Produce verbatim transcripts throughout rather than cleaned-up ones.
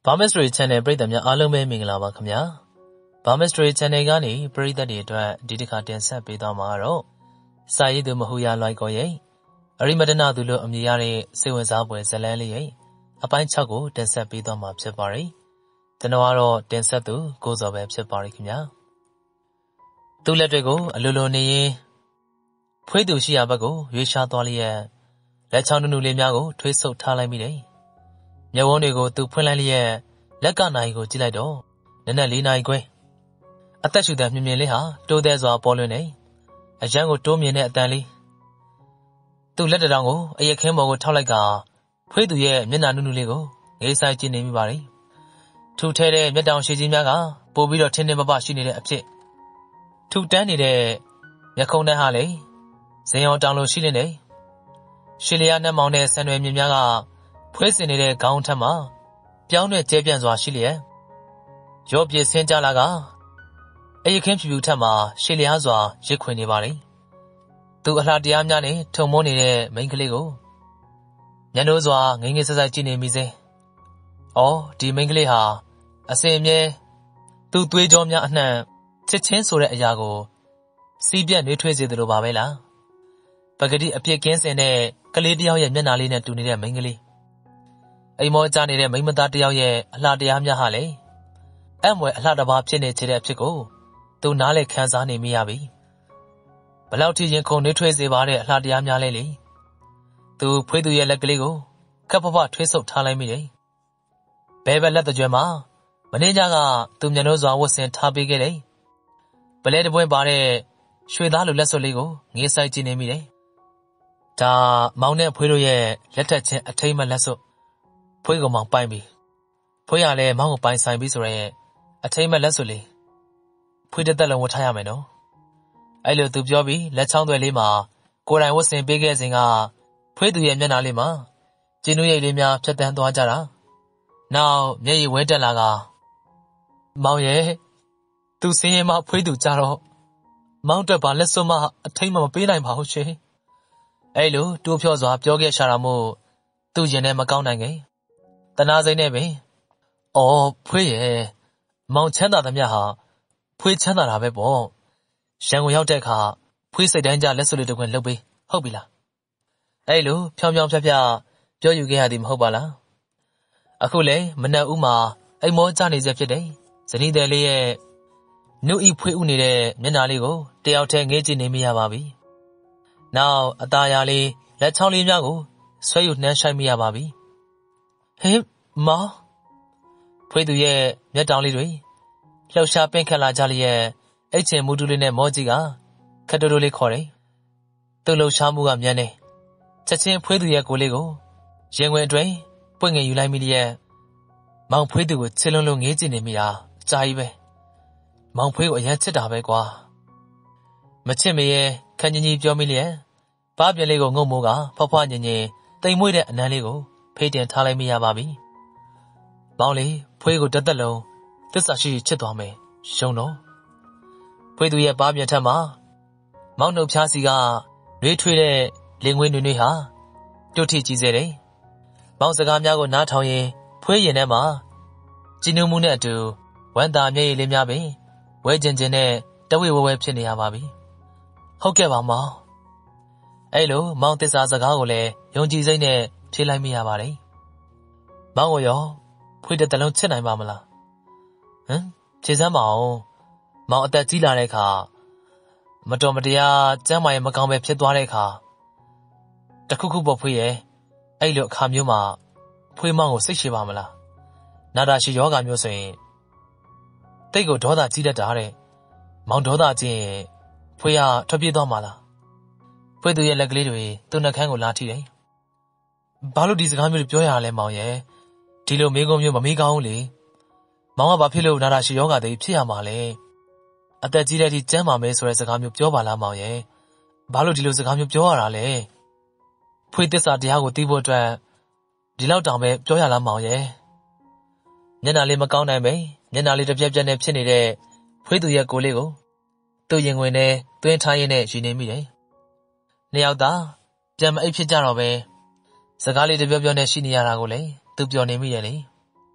Barmy Story Channel ပရိသတ်များအားလုံးပဲမင်္ဂလာပါခင်ဗျာ Barmy Story Channel ကနေပရိသတ်တွေအတွက်ဒီတစ်ခါတင်ဆက်ပေးသွားမှာတော့စာရေးသူမဟူရာလွိုက်ကိုရဲ့အရိမတနာသူလို့အမည်ရတဲ့စိတ်ဝင်စားဖွယ်ဇာတ်လမ်းလေးရဲ့အပိုင်း၆ကိုတင်ဆက်ပေးသွားမှာဖြစ်ပါတယ်ကျွန်တော်ကတော့တင်ဆက်သူကိုစောပဲဖြစ်ပါတယ်ခင်ဗျာသူ့လက်တွေကိုအလိုလိုနေရင်ဖွေးသူရှိရာဘက်ကိုရွေးရှားသွားလျက်လက်ချောင်းနုနုလေးများကိုထွေးဆုပ်ထားလိုက်မိတယ်မျက်ဝန်းတွေကိုသူဖွင့်လိုက်လျက်လက်ကနိုင်ကိုကြည့်လိုက်တော့နက်နက်လေးနိုင်ခွဲအသက်ရှူတဲ့မြင်မြင်လေးဟာတိုးသေးစွာပေါ်လွင်နေအရန်ကိုတိုးမြင်တဲ့အတန်လေးသူ့လက်တောင်ကိုအရက်ခင်းပေါ်ကိုထောက်လိုက်ကဖွေးသူရဲ့မျက်နှာနုနုလေးကိုငေးဆိုင်ကြည့်နေမိပါတယ်ထူထဲတဲ့မျက်တောင်ရှိကြီးများကပို့ပြီးတော့ထင်းထင်းပပရှိနေတဲ့အဖြစ်ထူတန်းနေတဲ့မျက်ခုံးထဲဟာလေဇင်အောင်တောင်လိုရှိနေတယ်ရှီလျာနှက်မောင်တဲ့ဆန်ရွယ်မြင်များကဖွေးစင်နေတဲ့ခေါင်းထက်မှာပြောင်းတဲ့ကျဲပြန့်စွာရှိလျက်ရော့ပြဆင်းကြလာကအယခင်းဖြူဖြူထက်မှာရှီလျာစွာရစ်ခွင်နေပါလေသူအလှတရားများနဲ့ထုံမိုးနေတဲ့မိန်းကလေးကိုညနိုးစွာငငယ်ဆက်ဆက်ကြည့်နေမိစေ။အော်ဒီမိန်းကလေးဟာအစင်အမြဲသူ့သွေးကြောများအနှံ့ချစ်ချင်းဆိုတဲ့အရာကိုစီးပြတ်နှွေးထွေးစေသလိုပါပဲလား။ပကတိအပြစ်ကင်းစင်တဲ့ကလေးတယောက်ရဲ့မျက်နှာလေးနဲ့တူနေတဲ့မိန်းကလေးအိမ်မောကျနေတဲ့မိန်းမသားတယောက်ရဲ့အလှတရားများဟာလေအံ့မွယ်အလှတစ်ပါးဖြစ်နေချတဲ့အဖြစ်ကိုသူနားလေခံစားနေမိရပြီဘလောက်ထိရင်ခုန်နှွေးထွေးစေပါတဲ့အလှတရားများလဲလေသူဖွေးသူရဲ့လက်ကလေးကိုခပ်ဖဖထွေးဆုပ်ထားလိုက်မိတယ်ဘဲဘက်လက်တကြွမှာမင်းကြီးကသူမျက်နှာစွာဝတ်ဆင်ထားပေးခဲ့တယ်ပလဲတပွင့်ပါတဲ့ရွှေသားလိုလက်စွပ်လေးကိုငေးဆိုင်ကြည့်နေမိတယ်ဒါမောင်နဲ့ဖွေးတို့ရဲ့လက်ထက်ချင်းအထိမ့်မလက်စွပ်ဖွေးကောင်မောင်ပိုင်ပြီဖွေးရလဲမောင်ကိုပိုင်ဆိုင်ပြီဆိုရဲအထိမ့်မလက်စွပ်လေးဖွေးတစ်သက်လုံးဝတ်ထားရမယ်နော်အဲ့လိုသူပြောပြီးလက်ချောင်းသွဲလေးမှာကိုယ်တိုင်ဝတ်ဆင်ပေးခဲ့စဉ်ကဖွေးသူရဲ့မျက်နှာလေးမှာကျင်းနွေးရိပ်လေးများဖြတ်တန်းသွားကြတာနောက်မျက်ရည်ဝဲတက်လာကမောင်ရဲ့သူစင်းရင်မဖွေးသူကြတော့မောင်တက်ပါလက်စွပ်မအထိမ့်မမပေးနိုင်ပါဘူးရှင်အဲ့လိုတိုးဖြော့စွာပြောခဲ့ရှာတာမို့သူ့ရင်ထဲမကောင်းနိုင်ခဲ့တနာစိမ့်နဲ့ပင်အော်ဖွေးရဲ့မောင်ချမ်းသာသမျှဟာဖွေးချမ်းသာတာပဲပေါ့ရန်ကုန်ရောက်တဲ့အခါဖွေးစိတ်တိုင်းကြလက်စွပ်လေးတစ်ခွင်လှုပ်ပေးဟုတ်ပြီလားအဲ့လိုဖြောင်းဖြောင်းဖြတ်ဖြတ်ပြောယူခဲ့ရသည်မဟုတ်ပါလားအခုလေမနက်ဦးမှာအိမ်မောကျနေစေဖြစ်တယ်ဇနီးတယ်လေးရဲ့နုဤဖွေးဥနေတဲ့မျက်နှာလေးကိုတယောက်တည်းငေးကြည့်နေမိရပါပြီနောက်အသားရလေးလက်ချောင်းလေးများကိုဆွဲယူနှမ်းဆိုင်မိရပါပြီဟင်မောင်ဖွေးသူရဲ့မျက်တောင်လေးတွေလှောက်ရှားပင့်ခတ်လာကြလျက်အိတ်ချင်မူတူလေးနဲ့မောကြီးကခက်တိုးတိုးလေးခေါ်တယ်သူ့လှောက်ရှားမှုကမြန်နေချက်ချင်းဖွေးသူရဲ့ကိုလေးကိုရင်ဝင်အတွင်းပွင့်ငင်ယူလိုက်မိလျက်မောင်ဖွေးသူကိုချစ်လုံးလုံးငေးကြည့်နေမိတာအကြာကြီးပဲမောင်ဖွေးကိုအရန်ချစ်တာပဲကွာမချစ်မရဲ့ခန်းကြီးကြီးပြောမိလျက်ဘားပြလေးကိုငုံမိုးကဖွားဖွားညင်ညင်တိမ်မွေ့တဲ့အနမ်းလေးကိုဖေးတင်ထားလိုက်မိရပါပြီမောင်လေးဖွေးကိုတစ်သက်လုံးသစ္စာရှိချစ်သွားမယ်ရှုံတော့ဖွေးသူရဲ့ဘားပြထက်မှာမောင်နှုတ်ဖြားစီကနှွေးထွေးတဲ့လင်ငွေနွေနွေဟာတုတ်ထိကြီးစေတယ်မောင်စကားများကိုနားထောင်ရင်ဖွေးရင်ထဲမှာကြည်နူးမှုနဲ့အတူဝမ်းသာမျက်ရည်လေးများပင်ဝဲကျင်ကျင်နဲ့တဝိဝဲဝဲဖြစ်နေရပါပြီဟုတ်ကဲ့ပါမောင်အဲ့လိုမောင်သစ္စာစကားကိုလည်းယုံကြည်စိတ်နဲ့ဖြေလိုက်မိရပါတယ်မောင်ကိုရောဖွေးတဲ့တလုံးချစ်နိုင်ပါမလားဟမ်ဖြေစမ်းပါအောင်မောင်အသက်ကြီးလာတဲ့အခါမတော်မတရားကျမ်းမာရေးမကောင်းပဲဖြစ်သွားတဲ့အခါတခုခုပေါ့ဖွေးရဲ့အဲ့လိုအခါမျိုးမှာဖွေးမောင်ကိုစိတ်ရှိပါမလားနာတာရှိယောဂါမျိုးဆိုရင်တိတ်ကိုဒေါသကြီးတတ်တာတဲ့မောင်ဒေါသကြီးရင်ဖွေးကထွက်ပြေးသွားမှာလားဖွေးသူရဲ့လက်ကလေးတွေသူ့နှက်ခမ်းကိုလာထိတယ်ဘာလို့ဒီစကားမျိုးတွေပြောရလဲမောင်ရဲ့ဒီလိုမေးခွန်းမျိုးမမေးကောင်းဘူးလေမောင်ကဘာဖြစ်လို့နာတာရှိယောဂါတွေဖြစ်ရမှာလဲအသက်ကြီးတဲ့အထိကျန်းမာမယ်ဆိုတဲ့စကားမျိုးပြောပါလားမောင်ရဲ့ဘာလို့ဒီလိုစကားမျိုးပြောရတာလဲဖွေးသစ္စာတရားကိုသိဖို့အတွက်ဒီလောက်တောင်ပဲပြောရလားမောင်ရဲ့မျက်နှာလေးမကောင်းနိုင်ပဲမျက်နှာလေးတစ်ပြက်ပြက်နဲ့ဖြစ်နေတဲ့ဖွေးသူရဲ့ကိုလေးကိုသူ့ရင်ဝင်နဲ့တွင်းထားရင်းနဲ့ရည်နေမိတယ်နှစ်ယောက်သာပြန်မအိပ်ဖြစ်ကြတော့ပဲစကားလေးတစ်ပြောပြောနဲ့ရှိနေရတာကိုလေသူပြောနေမိတယ်လေ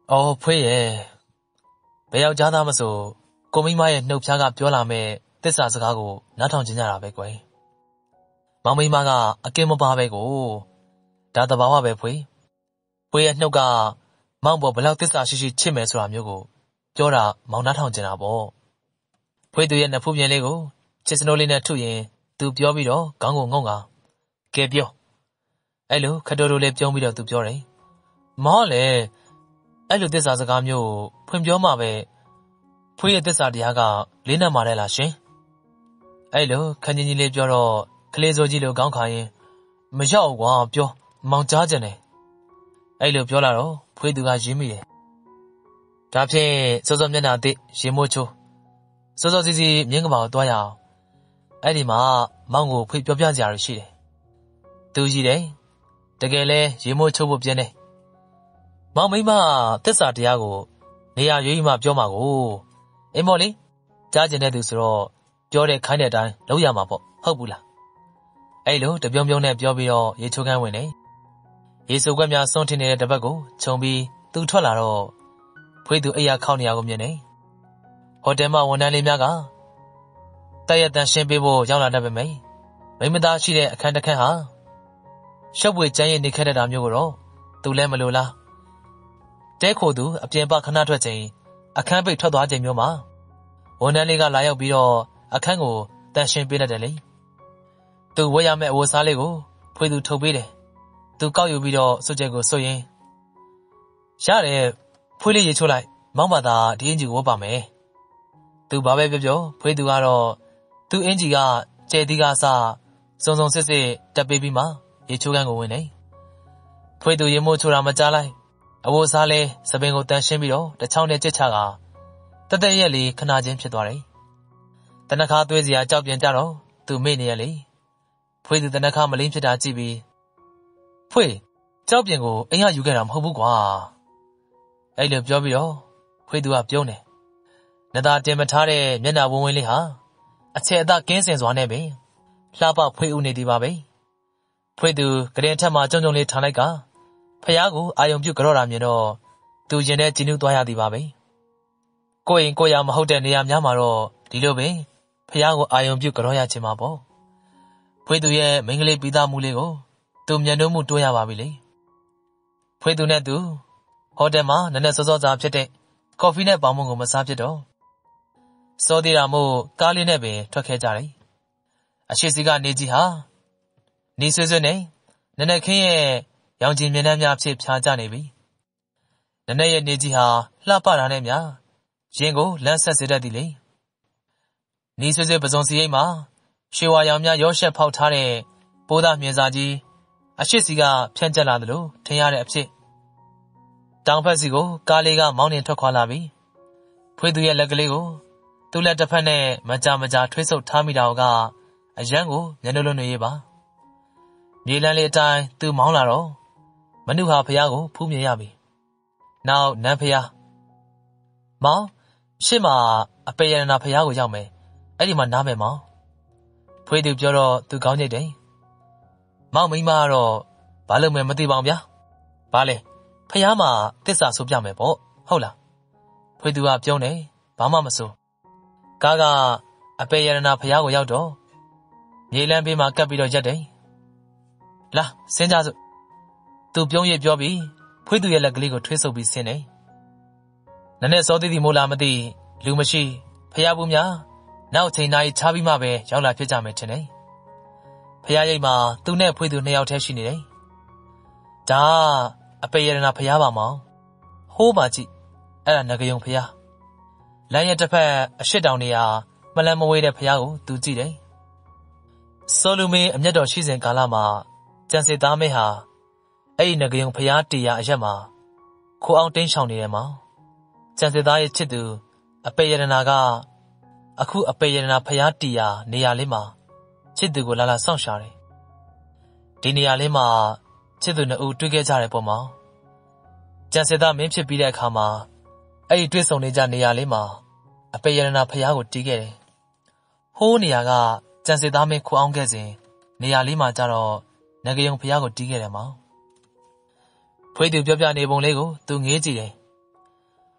အော်ဖွေးရဲ့ဘယ်ယောက်ျားသားမဆိုကိုမိမရဲ့နှုတ်ဖျားကပြောလာမဲ့သစ္စာစကားကိုနားထောင်ကြကြတာပဲကွယ်မောင်မိမကအကင်းမပါပဲကိုဒါတဘာဝပဲဖွေးဖွေးရဲ့နှုတ်ကမောင်ပေါ်ဘလောက်သစ္စာရှိရှိချစ်မယ်ဆိုတာမျိုးကိုပြောတာမောင်နားထောင်ကြတာပေါ့ဖွေးသူရဲ့နှစ်ဖူးပြင်လေးကိုချစ်စနိုးလေးနဲ့ထုရင်သူပြောပြီးတော့ခေါင်းကိုငုံကကဲပြောအဲ့လိုခတိုးတိုးလေးပြုံးပြီးတော့သူပြောတယ်မောင်လည်းအဲ့လိုသစ္စာစကားမျိုးဖွင့်ပြောမှပဲဖွေးရဲ့သစ္စာတရားကလေးနက်မာတယ်လားရှင်အဲ့လိုခန်းကြီးကြီးလေးပြောတော့ကလေးစိုးကြီးလိုကောင်းခါရင်မရောက်ကွာပြောမောင်ကြားကြတယ်အဲ့လိုပြောလာတော့ဖွေးသူကရင်းမိတယ်ဒါဖြင့်စောစောမျက်နှာအသစ်ရေမိုးချိုးစောစောစီစီမြင်းကပါကိုတွားရအောင်အဲ့ဒီမှာမောင်ကိုဖွေးပြောပြကြရရှိတယ်သူကြီးတယ်တကယ်လဲရေမိုးချိုးဖို့ပြင်းတယ်မောင်မိမသစ္စာတရားကိုနေရာရွေးမှပြောမှာကိုအင်းမော်လေးကြားကျင်တဲ့သူဆိုတော့ပြောတဲ့ခိုင်းတဲ့အတိုင်းလုပ်ရမှာပေါ့ဟုတ်ဘူးလားအဲ့လိုတပြုံးပြုံးနဲ့ပြောပြီးတော့ရေချိုးခန်းဝင်နေရေစုပ်ကွက်များစွန့်ထင်းနေတဲ့တပတ်ကိုခြုံပြီးသူထွက်လာတော့ဖွေးသူအိယာခောက်နေရကိုမြင်နေဟိုတယ်မှာဝန်ထမ်းလေးများကတက်ရတန်ရှင်းပေးဖို့ရောက်လာတတ်ပေမယ့်မိမသားရှိတဲ့အခန်းတစ်ခန်းဟာရှုပ်ပွေကျန်းရည်နေခဲ့တဲ့တာမျိုးကိုတော့သူလည်းမလိုလားတဲခိုသူအပြင်ပခဏထွက်ချိန်အခန်းပိတ်ထွက်သွားချိန်မျိုးမှာဝန်ထမ်းလေးကလာရောက်ပြီးတော့အခန်းကိုတန်ရှင်းပေးတတ်တယ်လေသူဝတ်ရမယ့်အဝတ်စားလေးကိုဖွေးသူထုတ်ပေးတယ်သူကောက်ယူပြီးတော့စွတ်ချက်ကိုစွတ်ရင်ရတယ်ဖွေးလေးရေချိုးလိုက်မောင်းပါသာဒီအင်ဂျီကိုဝတ်ပါမယ်သူဘာပဲပြောပြောဖွေးသူကတော့သူအင်ဂျီကကျဲသီးကစစုံစုံစစ်စစ်တက်ပေးပြီးမှရေချိုးခန်းကိုဝင်နေဖွေးသူရေမိုးချိုးတာမကြားလိုက်အဝတ်စားလဲစပင်ကိုတန်ရှင်းပြီးတော့တချောင်းနဲ့ကြက်ချကတသက်ရက်လေးခဏချင်းဖြစ်သွားတယ်တနခါသွေးစရာကြောက်ပြန်ကြတော့သူမေ့နေရလေဖွေးသူတနခါမလင်းဖြစ်တာကြည့်ပြီးဖွေးကြောက်ပြန်ကိုအိမ်ကယူခဲ့တာမဟုတ်ဘူးကွာအဲ့လိုပြောပြီးတော့ဖွေးသူကပြုံးတယ်နသာတင်မထားတဲ့မျက်နှာဝင်းဝင်းလေးဟာအချက်အသကင်းစင်စွာနဲ့ပဲလှပဖွေးဦးနေသည်ပါပဲဖွေးသူကရင်ထက်မှကြုံကြုံလေးထားလိုက်ကဖះကိုအာယုံပြုတ်ကြော့တာမြင်တော့သူရင်ထဲကျဉ်းနှူးသွားရသည်ပါပဲကိုရင်ကိုရမဟုတ်တဲ့နေရာများမှာတော့ဒီလိုပဲဖះကိုအာယုံပြုတ်ကြော့ရခြင်းမှာပေါ့ဖွေးသူရဲ့မိန်းကလေးပြီးသားမှုလေးကိုသူမျက်နှာမှုတိုးရပါပြီလေဖွေးသူနဲ့သူဟိုတယ်မှာနည်းနည်းစောစောစားဖြစ်တဲ့ကော်ဖီနဲ့ပေါင်မုံကိုမစားဖြစ်တော့စောသေးတာမို့ကားလေးနဲ့ပင်ထွက်ခဲ့ကြတယ်အရှိစီကနေကြီးဟာနေဆွေးဆွေးနဲ့နည်းနည်းခင်းရဲ့ရောင်ချင်မျက်နှာများဖြစ်ဖြာကြနေပြီနည်းနည်းရဲ့နေကြီးဟာလှပတာနဲ့များရင်ကိုလန့်ဆက်စေတတ်သည်လေနေဆွေးဆွေးပစုံစီရိတ်မှာရွှေဝါရောင်များရောရှက်ဖောက်ထားတဲ့ပိုးသားမြင်စာကြီးအရှိစီကဖြန့်ကျက်လာသလိုထင်ရတဲ့အဖြစ်တောင်ဖက်စီကိုကားလေးကမောင်းနှင်ထွက်ခွာလာပြီဖွေးသူရဲ့လက်ကလေးကိုသူ့လက်တစ်ဖက်နဲ့မကြမကြထွေးဆုပ်ထားမိတာကအရန်ကိုမျက်နှာလုံးတွေရေးပါမြေလန်းလေးအတိုင်းသူမောင်းလာတော့မနုဟာဖះကိုဖူးမြင်ရပြီနောက်နန်းဖះမောင်ရှေ့မှာအပေရဏဖះကိုရောက်မယ်အဲ့ဒီမှာနားမယ်မောင်ဖွေးသူပြောတော့သူကောင်းကြိတ်တယ်မောင်မိမကတော့ဘာလို့မှမသိပါဘူးဗျာဘာလဲဖះမှာတစ္ဆာဆိုပြမယ်ပေါ့ဟုတ်လားဖွေးသူကပြုံးတယ်ဘာမှမဆိုကားကအပေရဏဖះကိုရောက်တော့မြေလန်းဘေးမှာကပ်ပြီးတော့ရက်တယ်လာဆင်းကြစို့သူပြုံးရပြောပြီးဖွေးသူရဲ့လက်ကလေးကိုထွေးဆုပ်ပြီးဆင်းတယ်နည်းနည်းစောသေးသည်မို့လားမသိလူမရှိဖះဘူးများနောက်ချိန်တိုင်းချားပြီးမှပဲရောက်လာဖြစ်ကြမယ်ထင်တယ်ဖះရိပ်မှာသူနဲ့ဖွေးသူနှစ်ယောက်တည်းရှိနေတယ်ဒါအပေရဏဖះပါမောင်ဟိုးပါကြည့်အဲ့ဒါငကယုံဖះလမ်းရဲ့တစ်ဖက်အရှိတောင်နေရာမလန်းမဝေးတဲ့ဖះကိုသူကြည့်တယ်ဆိုလူမင်းအမျက်တော်ရှိစဉ်ကာလမှာကျန်စစ်သားမင်းဟာအဲ့ဒီငကယုံဖះတီယာအရက်မှာခိုးအောင်တင်းရှောင်နေတယ်မောင်ကျန်စစ်သားရဲ့ချစ်သူအပေရဏကအခုအပေရဏဖះတီယာနေရာလေးမှာချစ်သူကိုလာလာစောင့်ရှာတယ်ဒီနေရာလေးမှာချစ်သူနှစ်ဦးတွေ့ခဲ့ကြတယ်ပေါ့မောင်ကျန်စစ်သားမင်းဖြစ်ပြီးတဲ့အခါမှာအဲ့ဒီတွေ့ဆုံနေကြနေရာလေးမှာအပေရဏဖះကိုတီးခဲ့တယ်ဟိုးနေရာကကျန်စစ်သားမင်းခိုးအောင်ခဲ့စဉ်နေရာလေးမှာကျတော့ငကယုံဖះကိုတီးခဲ့တယ်မောင်ဖွေးသူပြောပြနေပုံလေးကိုသူငေးကြည့်တယ်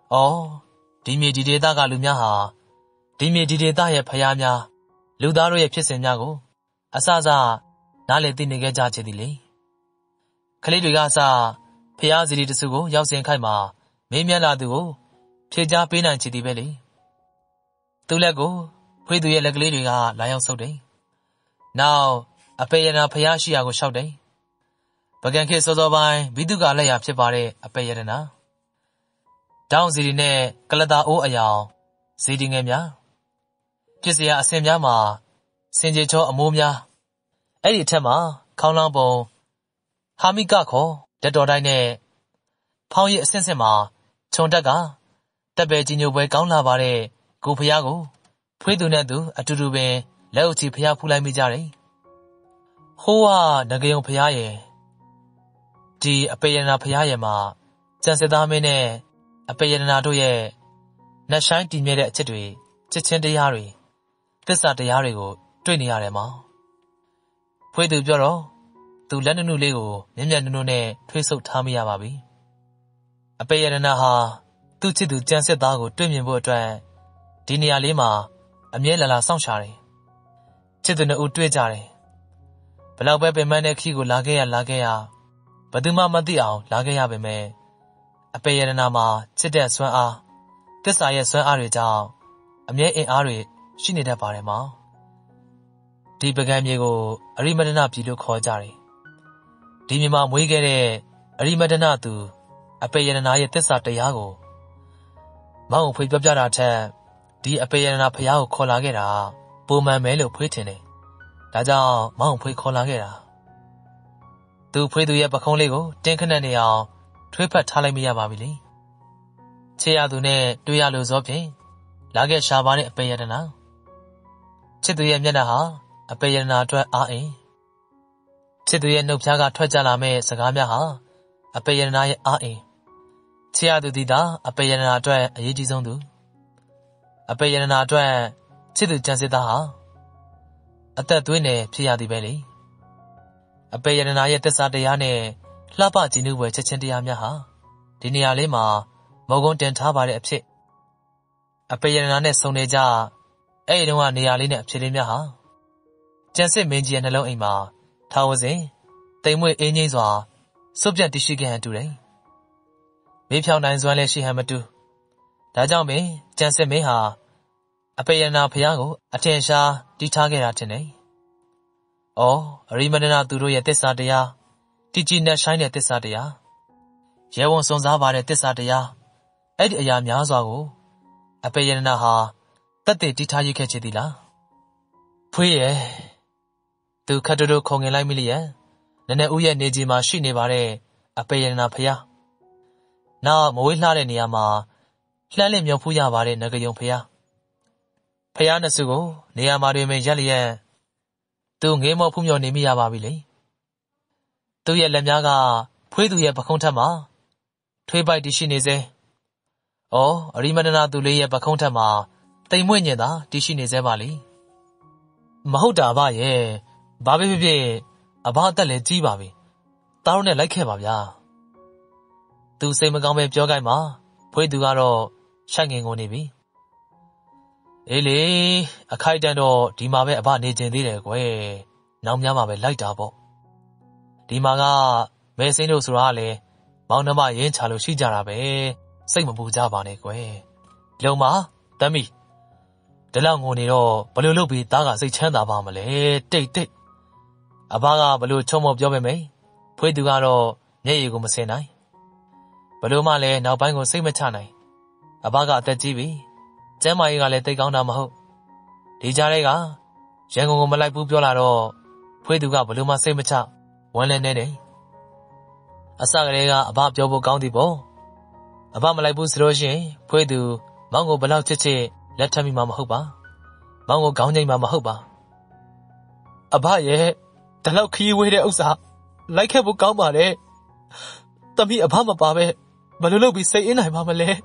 အော်ဒီမြေဒီဒေသကလူများဟာဒီမြေဒီဒေသရဲ့ဖျားများလူသားတို့ရဲ့ဖြစ်စဉ်များကိုအစစနားလည်သိနေကြကြချင်သည်လေကလေးတွေကစဖျားစီရီတစုကိုရောက်စဉ်ခိုက်မှာမင်းမြတ်လာသူကိုဖြေချပေးနိုင်ချည်သည်ပဲလေသူလက်ကိုဖွေးသူရဲ့လက်ကလေးတွေကလာရောက်ဆုပ်တယ်နောက်အပေရနာဖျားရှိရာကိုလျှောက်တယ်ပကံခေစောစောပိုင်းဘိတုကလက်ရာဖြစ်ပါတဲ့အပေရနာတောင်းစီရီနဲ့ကလတာအိုးအယောင်ဇီဒီငယ်များပြစ်စရာအစင်များမှာစင်ကြေချောအမိုးများအဲ့ဒီအထက်မှာခေါင်းလောင်းပုံဟာမိကခေါ်တက်တော်တိုင်းနဲ့ဖောင်းရည်အဆင့်ဆင့်မှာခြုံတက်ကတက်ပဲကြီးညိုပွဲကောင်းလာပါတဲ့ကိုဖျားကိုဖွေးသူနဲ့သူအတူတူပင်လက်အုပ်ချီဖျားဖူးလိုက်မိကြတယ်ဟိုးကငကယုံဖျားရဲ့ဒီအပေရနာဖျားရဲ့မှာကျန်စစ်သားမင်းနဲ့အပေရနာတို့ရဲ့နှက်ဆိုင်တည်မြဲတဲ့အချက်တွေချစ်ချင်းတရားတွေသစ္စာတရားတွေကိုတွေ့နေရတယ်မောင်ဖွေးသူပြောတော့သူလက်နုနုလေးကိုမြက်မြက်နုနုနဲ့ထွေးဆုပ်ထားမိရပါပြီအပေရနာဟာသူ့ချစ်သူကျန်စစ်သားကိုတွေ့မြင်ဖို့အတွက်ဒီနေရာလေးမှာအမြဲလာလာစောင့်ရှာတယ်ချစ်သူနှစ်ဦးတွေ့ကြတယ်ဘလောက်ပဲပင်မတဲ့ခီကိုလာခဲ့ရလာခဲ့ရဘယ်သူမှမသိအောင်လာခဲ့ရပေမဲ့အပေရနာမှာချစ်တဲ့ဆွမ်းအားသစ္စာရဲ့ဆွမ်းအားတွေကြောင့်အမြဲအင်အားတွေရှိနေတတ်ပါတယ်မောင်ဒီပကံမြေကိုအရိမတနပြည်လို့ခေါ်ကြတယ်ဒီမြေမှာမွေးခဲ့တဲ့အရိမတနသူအပေရနာရဲ့သစ္စာတရားကိုမောင်ဖွေပြောပြတာထက်ဒီအပေရနာဖျားကိုခေါ်လာခဲ့တာပုံမှန်ပဲလို့ဖွေးထင်တယ်ဒါကြောင့်မောင်ဖွေခေါ်လာခဲ့တာသူဖွေသူရဲ့ပခုံးလေးကိုတင်းခနဲ့နေအောင်ထွေးဖက်ထားလိုက်မရပါဘူးလေချေရသူနဲ့တွေ့ရလို့စောဖြင့်လာခဲ့ရှာပါတဲ့အပေရနာချစ်သူရဲ့မျက်နှာဟာအပေရနာအတွက်အားအင်းချစ်သူရဲ့နှုတ်ဖျားကထွက်ကြလာမဲ့စကားများဟာအပေရနာရဲ့အားအင်းချေရသူဒီတာအပေရနာအတွက်အရေးကြီးဆုံးသူအပေရနာအတွက်ချစ်သူကျန်စစ်သားဟာအသက်သွေးနယ်ဖြစ်ရသည်ပဲလေအပေရနာရဲ့သစ္စာတရားနဲ့လှပကြည်နူးပွဲချက်ချင်းတရားများဟာဒီနေရာလေးမှာမော်ကွန်းတင်ထားပါတဲ့အဖြစ်အပေရနာနဲ့ဆုံနေကြအဲ့ဒီတော့ကနေရာလေးနဲ့အဖြစ်လေးများဟာကျန်စစ်မင်းကြီးရဲ့နှလုံးအိမ်မှာထားဝစဉ်တိမ်မွေ့အင်းငိမ့်စွာစွပြတ်တရှိခဲ့ဟန်တူတယ်မေးဖြောင်းနိုင်စွမ်းလည်းရှိဟန်မတူဒါကြောင့်ပင်ကျန်စစ်မင်းဟာအပေရနာဖျားကိုအထင်ရှားတီးထားခဲ့တာထင်တယ်။အော်အရိမဏနာသူတို့ရဲ့သစ္စာတရားတီကြည်နဲ့ဆိုင်တဲ့သစ္စာတရားရဲဝံစွန်စားပါတဲ့သစ္စာတရားအဲ့ဒီအရာများစွာကိုအပေရနာဟာတတ်သိတီးထားရခဲ့ချင်သည်လား။ဖွေးရဲ့သူခတ်တူတူခုံငင်လိုက်မိလျက်နည်းနည်းဦးရဲ့နေကြီးမှာရှိနေပါတဲ့အပေရနာဖျား။နောက်မဝေးလှတဲ့နေရာမှာလှမ်းလင့်မြောက်ဖူးရပါတဲ့ငကယုံဖျားဖျားနှစ်စုကိုနေရာမှာတွင်ပင်ရက်လျက်သူငေးမောဖူးမြော်နေမိရပါပြီလေသူ့ရဲ့လက်များကဖွေးသူရဲ့ပခုံးထက်မှာထွေးပိုက်တရှိနေစေ။အော်အရိမဏနာသူလေးရဲ့ပခုံးထက်မှာတိမ်မွေ့ညင်သာတရှိနေစေပါလေ။မဟုတ်တာဗရဲ့ဘာပဲဖြစ်ဖြစ်အဘအသက်လည်းကြီးပါပြီ။သားတို့နဲ့လိုက်ခဲ့ပါဗျာ။သူစိတ်မကောင်းပဲပြောကြိုက်မှာဖွေးသူကတော့ရှိုက်ငင်ကုန်နေပြီ။အေးလေအခိုက်တန်တော့ဒီမှာပဲအဘနေကျင်သေးတယ်ကွယ်နောက်များမှာပဲလိုက်တာပေါ့ဒီမှာကမဲစင်းတို့ဆိုတာကလည်းမောင်နှမရင်းချလို့ရှိကြတာပဲစိတ်မပူကြပါနဲ့ကွယ်လုံမတမ်းမီဒီလောက်ငိုနေတော့ဘယ်လိုလုပ်ပြီးသားကစိတ်ချမ်းသာပါမလဲတိတ်တိတ်အဘကဘယ်လိုချုံမောပြောပေမယ့်ဖွေးသူကတော့မျက်ရည်ကိုမစင်နိုင်ဘယ်လိုမှလည်းနောက်ပိုင်းကိုစိတ်မချနိုင်အဘကအသက်ကြီးပြီကျမ်းမာရေးကလည်းတိတ်ကောင်းတာမဟုတ်ဒီကြားထဲကရန်ကုန်ကိုမလိုက်ဘူးပြောလာတော့ဖွေးသူကဘလို့မှစိတ်မချဝမ်းလည်းနေတယ်အစကတည်းကအဘပြောဖို့ကောင်းသည်ပေါ့အဘမလိုက်ဘူးဆိုလို့ရှိရင်ဖွေးသူမောင်ကိုဘလောက်ချစ်ချစ်လက်ထပ်မိမှာမဟုတ်ပါမောင်ကိုခေါင်းငိမ့်မှာမဟုတ်ပါအဘရဲ့ဒီလောက်ခီးဝေးတဲ့ဥစ္စာလိုက်ခဲ့ဖို့ကောင်းပါတယ်တမီးအဘမပါပဲဘယ်လိုလုပ်ပြီးစိတ်အင်းနိုင်ပါမလဲ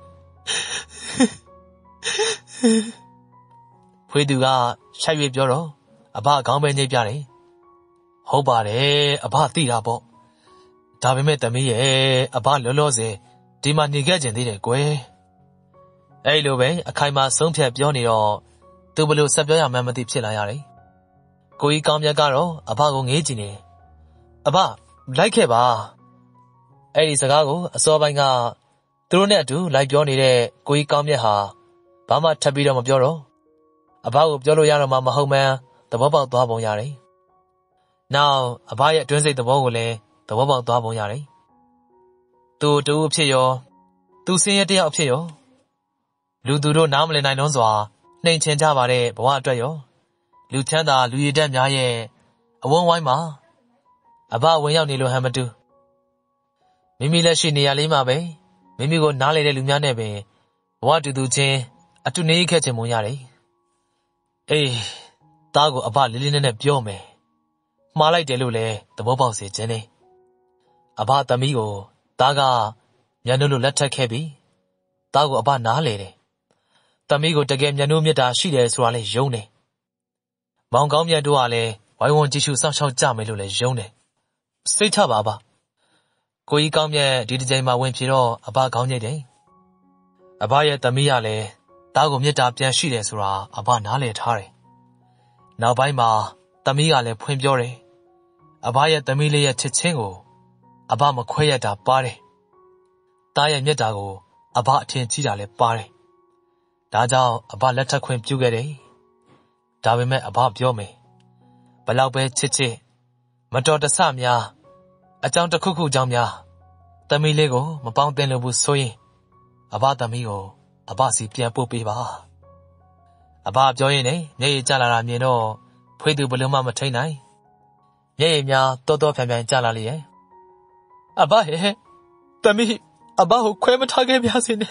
ဖွေးသူကရှိုက်ရွေးပြောတော့အဘခေါင်းပဲညိတ်ပြတယ်ဟုတ်ပါတယ်အဘသိတာပေါ့ဒါပေမဲ့တမီးရဲ့အဘလောလောဆယ်ဒီမှာနေခဲ့ကြသေးတယ်ကွယ်အဲ့လိုပဲအခိုင်မာဆုံးဖြတ်ပြောနေတော့သူဘလို့ဆက်ပြောရမှန်းမသိဖြစ်လာရတယ်ကိုကြီးကောင်းမြတ်ကတော့အဘကိုငေးကြည့်နေအဘလိုက်ခဲ့ပါအဲ့ဒီစကားကိုအစောပိုင်းကသူတို့နဲ့အတူလိုက်ပြောနေတဲ့ကိုကြီးကောင်းမြတ်ဟာဘာမှထပ်ပြီးတော့မပြောတော့အဘကိုပြောလို့ရတော့မှမဟုတ်မှန်းသဘောပေါက်သွားပုံရတယ်နောက်အဘရဲ့အတွင်းစိတ်သဘောကိုလည်းသဘောပေါက်သွားပုံရတယ်သူတူအဖြစ်ရောသူစင်းရဲတယောက်အဖြစ်ရောလူသူတို့နားမလည်နိုင်လုံးစွာနှိမ်ချင်ကြပါတဲ့ဘဝအတွက်ရောလူချမ်းသာလူရည်တက်များရဲ့အဝန်းဝိုင်းမှာအဘဝင်ရောက်နေလို့ဟန်မတူမိမိလက်ရှိနေရာလေးမှာပဲမိမိကိုနားလေတဲ့လူများနဲ့ပဲဘဝတူတူချင်းအတူနေခဲ့ချင်မုံရတယ်အေးသားကိုအဘလေးလေးနက်နက်ပြောမယ်မှားလိုက်တယ်လို့လည်းသဘောပေါက်စေခြင်းနဲ့အဘသမီးကိုသားကမျက်နှာလိုလက်ထပ်ခဲ့ပြီးသားကိုအဘနားလေတယ်သမီးကိုတကယ်မျက်နှာမြတ်တာရှိတယ်ဆိုတာလည်းယုံတယ်မောင်ကောင်းမြတ်တို့ကလည်းဝိုင်းဝန်းကြည့်ရှုစောင့်ရှောက်ကြမယ်လို့လည်းယုံတယ်စိတ်ချပါပါကိုကြီးကောင်းမြတ်ဒီတစ်ချိန်မှာဝင်ပြေတော့အဘကောင်းညိတ်တယ်အဘရဲ့သမီးကလည်းသားကိုမြတ်တာပြန်ရှိတယ်ဆိုတာအဘနားလည်ထားတယ်နောက်ပိုင်းမှာသမီးကလည်းဖွင့်ပြောတယ်အဘရဲ့သမီးလေးရဲ့ချစ်ချင်းကိုအဘမခွဲရတာပါတယ်သားရဲ့မြတ်တာကိုအဘအထင်ကြီးတာလည်းပါတယ်ဒါကြောင့်အဘလက်ထပ်ခွင့်ပြုခဲ့တယ်ဒါပေမဲ့အဘပြောမယ်ဘလောက်ပဲချစ်ချစ်မတော်တဆများအကြောင်းတစ်ခုခုကြောင့်များသမီးလေးကိုမပေါင်းသင်လို့ဘူးဆိုရင်အဘသမီးကိုအဘစီပြန်ပို့ပေးပါအဘပြောရင်လည်းမျက်ရည်ကျလာတာမြင်တော့ဖွေးသူဘလုံးမမထိန်နိုင်မျက်ရည်များတောတောဖြန်ဖြန်ကျလာလေရဲ့အဘရဲ့သမီးအဘကိုခွဲမထားခဲ့ပါစေနဲ့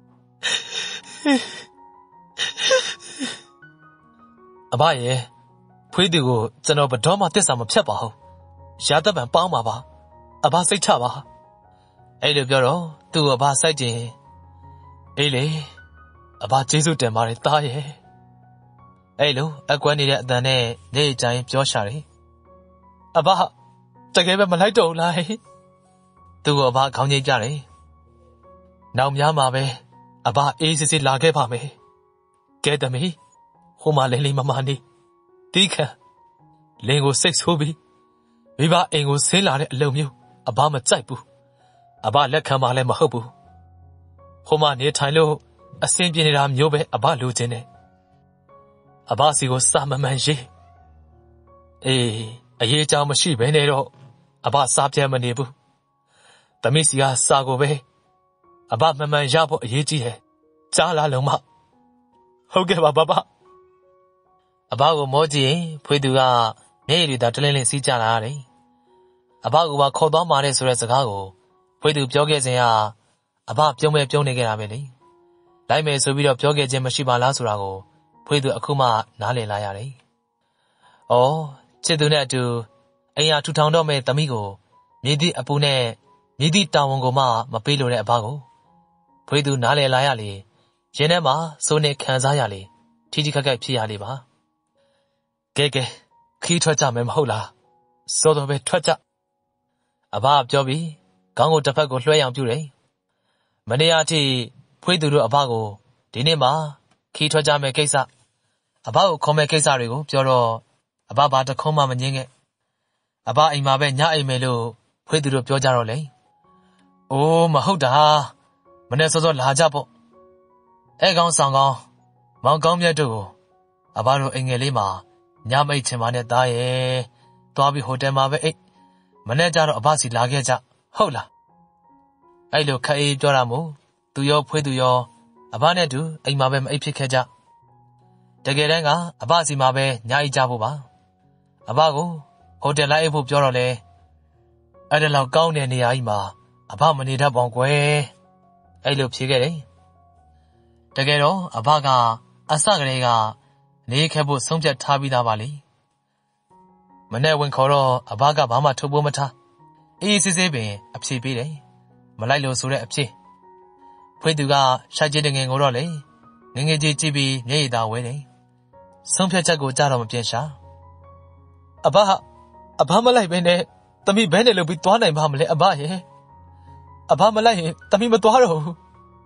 အဘရဲ့ဖွေးသူကိုကျွန်တော်ဘတော်မှတစ္ဆာမဖြတ်ပါဘူးရာသက်ပံပေါင်းပါပါအဘစိတ်ချပါအဲ့လိုပြောတော့သူ့အဘစိုက်ကျင်အေးလေအဘကျေးဇူးတင်ပါတယ်သားရဲ့အဲ့လိုအကွမ်းနေတဲ့အတန်နဲ့နေကြိုင်ပြောရှာတယ်အဘတကယ်ပဲမလိုက်တော့ဘူးလားသူ့အဘခေါင်းငိတ်ကြတယ်နောက်များမှာပဲအဘအေးစစ်စစ်လာခဲ့ပါမယ်ကဲသမီးဟိုမှာလေးလေးမမနေတီးခံလင်းကိုစိတ်ဆိုးပြီးမိဘအိမ်ကိုဆင်းလာတဲ့အလုံမျိုးအဘမကြိုက်ဘူးအဘလက်ခံပါလည်းမဟုတ်ဘူးဟိုမှာနေထိုင်လို့အဆင်ပြေနေတာမျိုးပဲအဘလိုချင်တယ်အဘစီကိုစာမမှန်ရေးအေးအရေးကြောင်မရှိဘဲနဲ့တော့အဘစားပြန်မနေဘူးသမီးစီကစာကိုပဲအဘမှန်မှန်ရဖို့အရေးကြီးတယ်ကြားလားလုံးမဟုတ်ကဲ့ပါဘဘအဘကိုမောကြည့်ရင်ဖွေးသူကမျက်ရည်တွေသာတလင်းလင်းစီးကြလာရတယ်အဘကပါခေါ်သွားมาတဲ့ဆိုတဲ့စကားကိုဖွေးသူပြောခဲ့စဉ်ကအဘပြုံးမဲ့ပြုံးနေခဲ့တာပဲလေလိုက်မယ်ဆိုပြီးတော့ပြောခဲ့ခြင်းမရှိပါလားဆိုတာကိုဖွေးသူအခုမှနားလည်လာရတယ်။အော်ချစ်သူနဲ့အတူအိမ်ယာထူထောင်တော့မဲ့သမီးကိုမြည်သည့်အပူနဲ့မြည်သည့်တာဝန်ကိုမှမပေးလို့တဲ့အဘကိုဖွေးသူနားလည်လာရလေရင်ထဲမှာစိုးနေခံစားရလေထိထိခက်ခက်ဖြစ်ရလေပါ။ကဲကဲခီးထွက်ကြမယ်မဟုတ်လား။စောတော်ပဲထွက်ကြ။အဘပြောပြီးခေါင်းကိုတစ်ဖက်ကိုလွှဲအောင်ပြုတယ်။မနေ့အထိဖွေးသူတို့အဘကိုဒီနေ့မှခီးထွက်ကြမယ်ကိစ္စအဘကိုခေါ်မဲ့ကိစ္စတွေကိုပြောတော့အဘဘာတခုံးမှမငင်းခဲ့အဘအိမ်မှာပဲညအိမ်မယ်လို့ဖွေးသူတို့ပြောကြတော့လေအိုးမဟုတ်တာမနေ့စောစောလာကြပေါ့အဲကောင်ဆောင်ကောင်မောင်ကောင်းမြတ်တို့ကိုအဘတို့အိမ်ငယ်လေးမှာညမိတ်ချင်ပါနဲ့သားရဲ့သွားပြီးဟိုတယ်မှာပဲအိတ်မနေ့ကျတော့အဘစီလာခဲ့ကြဟုတ်လားအဲ့လိုခက်အေးပြောတာမို့သူရောဖွေးသူရောအဘနဲ့တူအိမ်မှာပဲမအိပ်ဖြစ်ခဲ့ကြတကယ်တမ်းကအဘစီမှာပဲညအိပ်ကြဖို့ပါအဘကိုဟိုတယ်လိုက်အိပ်ဖို့ပြောတော့လေအဲ့ဒါလောက်ကောင်းတဲ့နေရာကြီးမှာအဘမနေတတ်ပါဘူးကွယ်အဲ့လိုဖြေခဲ့တယ်တကယ်တော့အဘကအစကတည်းကနေခဲ့ဖို့ဆုံးဖြတ်ထားပြီးသားပါလေမနေ့ဝင်ခေါ်တော့အဘကဘာမှထုတ်ဖို့မထားအေးစစ်စစ်ပင်အဖြေပေးတယ်မလိုက်လို့ဆိုတဲ့အဖြေဖွေးသူကရှိုက်ကျတဲ့ငင်ကိုတော့လေငငယ်ကြီးကြည့်ပြီးမျက်ရည်သာဝဲတယ်ဆုံးဖြတ်ချက်ကိုကြတော့မပြင်းရှာအဘအဘမလိုက်ဘဲနဲ့တမိဘဲနဲ့လို့ပြီးသွားနိုင်ပါမလဲအဘရဲ့အဘမလိုက်ရင်တမိမသွားတော့ဘူး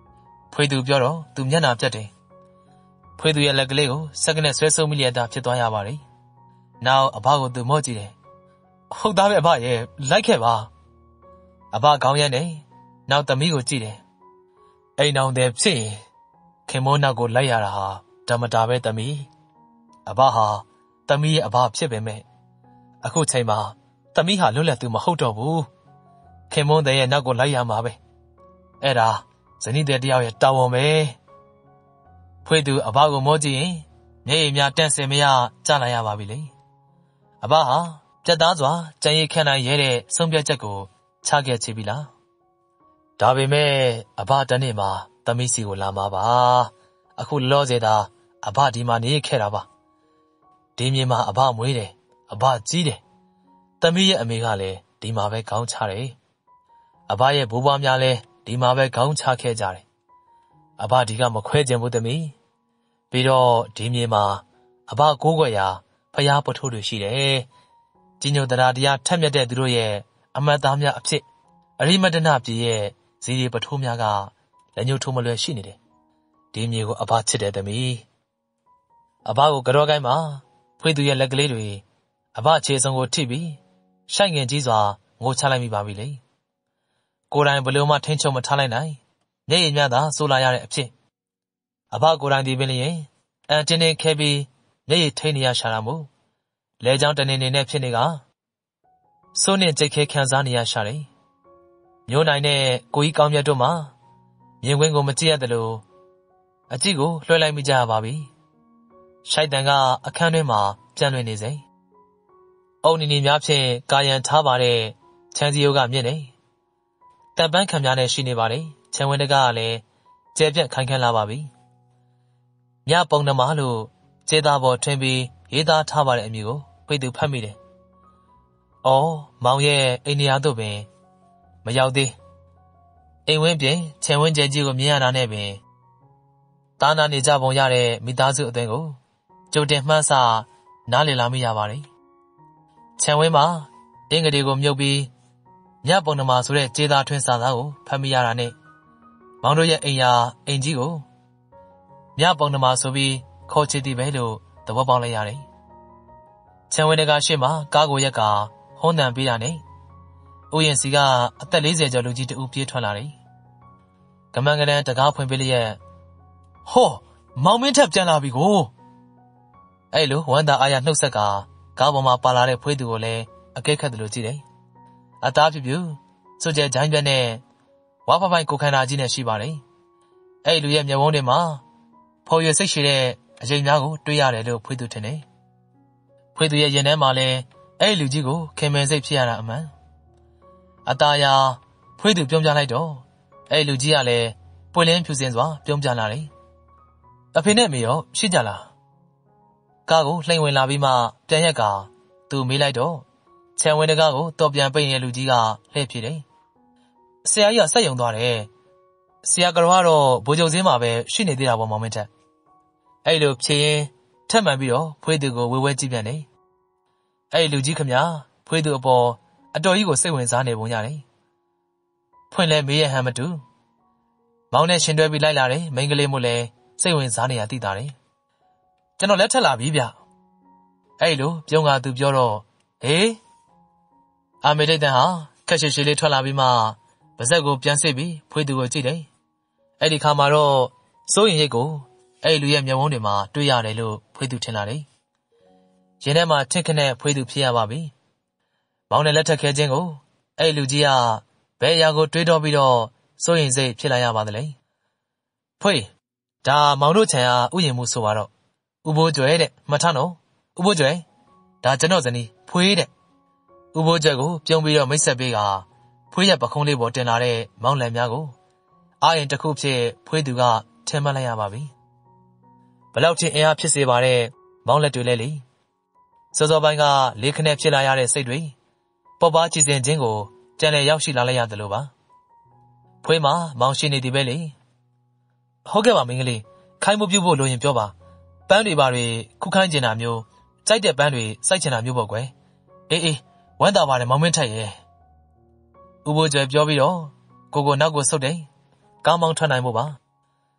ဖွေသူပြောတော့သူမျက်နှာပြတ်တယ်ဖွေသူရဲ့လက်ကလေးကိုစက္ကနဲ့ဆွဲဆုပ်မိလျက်သားဖြစ်သွားရပါတယ်နောက်အဘကိုသူမော့ကြည့်တယ်ဟုတ်သားပဲအဘရဲ့လိုက်ခဲ့ပါအဘခေါင်းရမ်းတယ်နောက်သမီးကိုကြည့်တယ်အိမ်အောင်တဲ့ဖြစ်ရင်ခင်မိုးနောက်ကိုလိုက်ရတာဟာဓမ္မတာပဲသမီးအဘဟာသမီးရဲ့အဘဖြစ်ပေမဲ့အခုချိန်မှာသမီးဟာလွတ်လပ်သူမဟုတ်တော့ဘူးခင်မွန်းတဲ့ရဲ့နောက်ကိုလိုက်ရမှာပဲအဲ့ဒါဇနီးတဲ့တယောက်ရဲ့တာဝန်ပဲဖွေသူအဘကိုမောကြည့်ရင်မျက်ရည်များတန့်စင်မရကြလာရပါပြီလေအဘဟာပြတ်သားစွာကြံရည်ခံနိုင်ရဲတဲ့ဆုံးဖြတ်ချက်ကိုချခဲ့ချပြီလားဒါပေမဲ့အဘတနေ့မှာသမီးစီကိုလာမှာပါအခုလောစေတာအဘဒီမှာနေခဲ့တာပါဒီမြေမှာအဘမွေးတယ်အဘကြီးတယ်သမီးရဲ့အမေကလည်းဒီမှာပဲခေါင်းချတယ်အဘရဲ့ဘိုးဘွားများလည်းဒီမှာပဲခေါင်းချခဲ့ကြတယ်အဘဒီကမခွဲကျင်ဘူးသမီးပြီးတော့ဒီမြေမှာအဘကိုးကွယ်ရာဖျားပထိုးတွေရှိတယ်ကြီးညိုတရားတရားထက်မြက်တဲ့သူတို့ရဲ့အမတ်သားများအဖြစ်အရိမတနပြည်ရဲ့ဇီဒီပထိုးများကလက်ညှိုးထိုးမလွယ်ရှိနေတယ်ဒီမြေကိုအဘချစ်တယ်သမီးအဘကိုကြောကိုင်းမှာဖွေသူရဲ့လက်ကလေးတွေအဘခြေစုံကိုထိပြီးရှိုက်ငင်ကြီးစွာငိုချလိုက်မိပါပြီလေကိုယ်တိုင်ဘလို့မှထိန်ချုံမထားလိုက်နိုင်မျက်ရည်များသာစိုးလာရတဲ့အဖြစ်အဘကိုယ်တိုင်ဒီပင်လျင်အန်တင်းတင်းခဲပြီးမျက်ရည်ထိန်နေရရှာတာမို့လဲချောင်းတနေနေနဲ့ဖြစ်နေကစိုးနှင့်ကြိတ်ခဲခံစားနေရရှာတယ်မျိုးနိုင်တဲ့ကိုကြီးကောင်းမြတ်တို့မှာမြင်ကွင်းကိုမကြည့်ရသလိုအကြည့်ကိုလွှဲလိုက်မိကြရပါပြီရှိုက်တန်ကအခန်းတွင်းမှာပြန်လွင်နေစေအုံနီနီများဖြင့်ကာယံထားပါတဲ့ချမ်းစီယိုကမြင့်နေတန်ပန်းခံများနဲ့ရှိနေပါလေချံဝင်းတကကလည်းကျဲပြန့်ခိုင်ခန့်လာပါပြီမြပုံနှမလို့ကျေးသားပေါ်ထွင်းပြီးရေးသားထားပါတဲ့အမည်ကိုဖိတ်သူဖတ်မိတယ်အော်မောင်ရဲ့အိမ်နေရာတို့ပင်မရောက်သေးအိမ်ဝင်းပြင်ချံဝင်းကျဲကြီးကိုမြင်ရတာနဲ့ပင်တာနာနေကြပုံရတဲ့မိသားစုအသွင်ကိုကြိုတင်မှန်းဆနားလည်လာမိရပါတယ်ခြံဝင်းမှာအင်္ဂဒီကိုမြုပ်ပြီးမြပုံနှမဆိုတဲ့ကျေးသားထွင်းစာသားကိုဖတ်မိရတာနဲ့မောင်တို့ရဲ့အိမ်ယာအိမ်ကြီးကိုမြပုံနှမဆိုပြီးခေါ်ချစ်သည်ပဲလို့သဘောပေါက်လိုက်ရတယ်ခြံဝင်းတကာရှေ့မှာကားကိုရက်ကဟွန်းတန်ပေးတာနဲ့ဥယျာဉ်စီကအသက်လေးဆယ်ကျော်လူကြီးတဦးပြေးထွက်လာတယ်ကမန်ကရန်တကားဖွင့်ပေးလျက်ဟောမောင်မင်းထက်ပြန်လာပြီကိုအဲ့လိုဝမ်းသာအားရနှုတ်ဆက်ကကားပေါ်မှာပါလာတဲ့ဖွေးသူကိုလည်းအကဲခတ်တယ်လို့ကြည့်တယ်အသားပြူပြူစွကြဲဂျိုင်းပြက်နဲ့ဝါဖဖိုင်ကိုခန္ဓာကြီးနဲ့ရှိပါတယ်အဲ့လူရဲ့မျက်ဝန်းတွေမှာဖော်ရစိတ်ရှိတဲ့အရေးများကိုတွေးရတယ်လို့ဖွေးသူထင်တယ်ဖွေးသူရဲ့ရင်ထဲမှာလည်းအဲ့လူကြီးကိုခင်မင်စိတ်ဖြစ်ရတာအမှန်အသားရဖွေးသူပြုံးပြလိုက်တော့အဲ့လူကြီးကလည်းပွင့်လင်းဖြူစင်စွာပြုံးပြလာတယ်အဖေနဲ့မေရောရှိကြလားကားကိုလှိမ့်ဝင်လာပြီးမှပြန်ရက်ကသူမေးလိုက်တော့ခြံဝင်းတကားကိုတော်ပြန်ပိတ်နေတဲ့လူကြီးကလှည့်ပြေးတယ်ဆရာကြီးကစက်ယုံသွားတယ်ဆရာကတော့ဘိုးချုပ်စင်းမှာပဲရှိနေသေးတာပေါ့မောင်မင်းထက်အဲ့လိုဖြေရင်ထက်မှန်ပြီးတော့ဖွေးသူကိုဝဲဝဲကြည့်ပြန်တယ်အဲ့လူကြီးခမဖွေးသူအပေါ်အတော်ကြီးကိုစိတ်ဝင်စားနေပုံရတယ်ဖွင့်လဲမေးရဟန်မတူမောင်နဲ့ရှင်တွဲပြီးလိုက်လာတယ်မိန်းကလေးမို့လဲစိတ်ဝင်စားနေရသိတာတယ်ကျွန်တော်လက်ထက်လာပြီဗျအဲ့လိုပြုံးကသူပြောတော့ဟေးအာမေဒိတ်တန်ဟာခက်ရှည်ရှည်လေးထွက်လာပြီးမှပါဇက်ကိုပြန်စစ်ပြီးဖွေးသူကိုကြည့်တယ်အဲ့ဒီခါမှာတော့စိုးရင်ရိတ်ကိုအဲ့လူရဲ့မျက်ဝန်းတွေမှာတွေ့ရတယ်လို့ဖွေးသူထင်လာတယ်ရင်ထဲမှာထင့်ခနဲ့ဖွေးသူဖြစ်ရပါပြီမောင်နဲ့လက်ထက်ခဲခြင်းကိုအဲ့လူကြီးကဘယ်အရာကိုတွေးတော့ပြီးတော့စိုးရင်စိတ်ဖြစ်လာရပါသလဲဖွေးဒါမောင်တို့ခြံကဥယျာဉ်မှုဆိုပါတော့ဥပိုးကျွဲတဲ့မှတ်ထားနော်ဥပိုးကျွဲဒါကျွန်တော်ဇနီးဖွေးတဲ့ဥပိုးကျွဲကိုပြုံးပြီးတော့မိတ်ဆက်ပေးကဖွေးရပခုံးလေးပေါ်တင်လာတဲ့မောင်လန်များကိုအာရင်တစ်ခုဖြစ်ဖွေးသူကထင်မှတ်လိုက်ရပါပြီဘလောက်ချင်းအင်အားဖြစ်စေပါတဲ့မောင်လက်တွေလဲလေစောစောပိုင်းကလေးခနဲ့ဖြစ်လာရတဲ့စိတ်တွေပေါ်ပါကြည်စင်ခြင်းကိုကြံလည်ရောက်ရှိလာလိုက်ရတယ်လို့ပါဖွေးမှာမောင်ရှိနေသည်ပဲလေဟုတ်ကဲ့ပါမင်းကလေးခိုင်းမပြုတ်ဖို့လိုရင်ပြောပါပန်းတွေပါတွေခုခိုင်းကျင်တာမျိုးစိုက်တဲ့ပန်းတွေစိုက်ချင်တာမျိုးပေါ့ကွယ်အေးအေးဝမ်းသာပါတယ်မောင်မင်းထက်ရဲ့ဥပိုးကျွဲပြောပြီးတော့ကိုကိုနောက်ကိုဆုတ်တယ်ကောင်းမောင်းထွက်နိုင်ဖို့ပါ